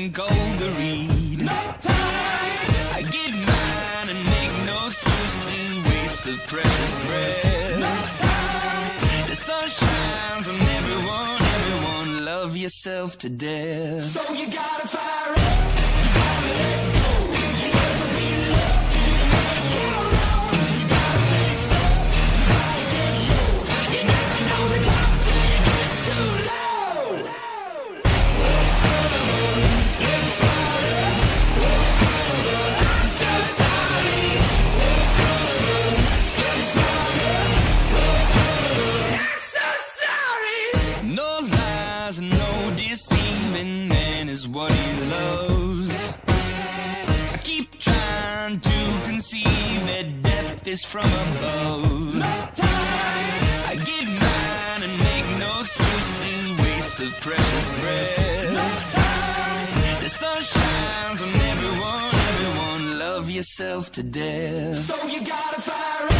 something cold to read. No time. I get mine and make no excuses, waste of precious breath. No time. The sun shines on everyone, everyone, love yourself to death. So you gotta fire up, you gotta let go, you never be loved till you make your own. You gotta face up, you gotta get yours. You never know the time till you get too low. No lies and no deceiving, man is what he loves. I keep trying to conceive that death is from above. No time. I get mine and make no excuses, waste of precious breath. No time. The sun shines on everyone, everyone, love yourself to death. So you gotta fire